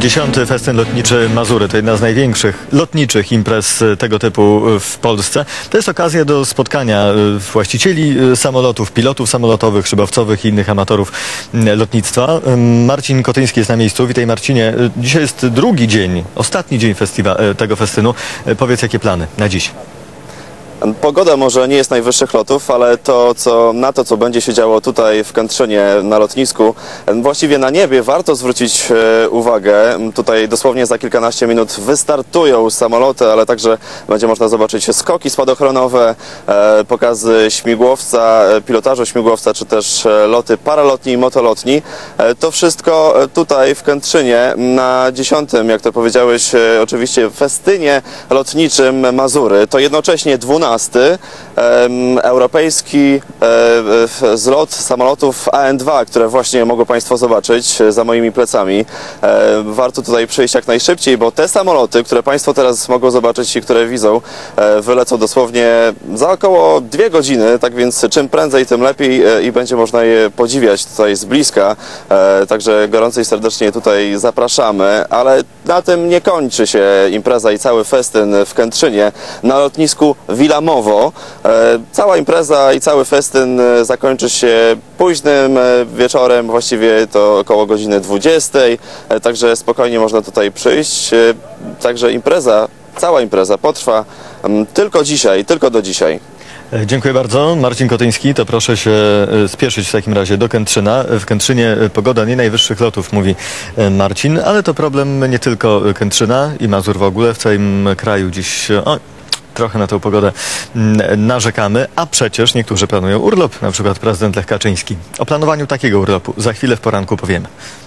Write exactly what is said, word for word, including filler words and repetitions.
Dziesiąty festyn lotniczy Mazury to jedna z największych lotniczych imprez tego typu w Polsce. To jest okazja do spotkania właścicieli samolotów, pilotów samolotowych, szybowcowych i innych amatorów lotnictwa. Marcin Kotyński jest na miejscu. Witaj, Marcinie. Dzisiaj jest drugi dzień, ostatni dzień festiwa- tego festynu. Powiedz, jakie plany na dziś? Pogoda może nie jest najwyższych lotów, ale to, co, na to, co będzie się działo tutaj w Kętrzynie na lotnisku, właściwie na niebie, warto zwrócić e, uwagę. Tutaj dosłownie za kilkanaście minut wystartują samoloty, ale także będzie można zobaczyć skoki spadochronowe, e, pokazy śmigłowca, e, pilotażu śmigłowca, czy też e, loty paralotni i motolotni. E, to wszystko tutaj w Kętrzynie na dziesiątym, jak to powiedziałeś, e, oczywiście festynie lotniczym Mazury. To jednocześnie dwunasty europejski zlot samolotów A N dwa, które właśnie mogą Państwo zobaczyć za moimi plecami. Warto tutaj przyjść jak najszybciej, bo te samoloty, które Państwo teraz mogą zobaczyć i które widzą, wylecą dosłownie za około dwie godziny, tak więc czym prędzej, tym lepiej i będzie można je podziwiać tutaj z bliska. Także gorąco i serdecznie tutaj zapraszamy, ale na tym nie kończy się impreza i cały festyn w Kętrzynie. Na lotnisku Wilamowo cała impreza i cały festyn zakończy się późnym wieczorem, właściwie to około godziny dwudziestej, także spokojnie można tutaj przyjść. Także impreza, cała impreza potrwa tylko dzisiaj, tylko do dzisiaj. Dziękuję bardzo. Marcin Kotyński, to proszę się spieszyć w takim razie do Kętrzyna. W Kętrzynie pogoda nie najwyższych lotów, mówi Marcin, ale to problem nie tylko Kętrzyna i Mazur w ogóle, w całym kraju dziś o, trochę na tę pogodę narzekamy, a przecież niektórzy planują urlop, na przykład prezydent Lech Kaczyński. O planowaniu takiego urlopu za chwilę w poranku powiemy.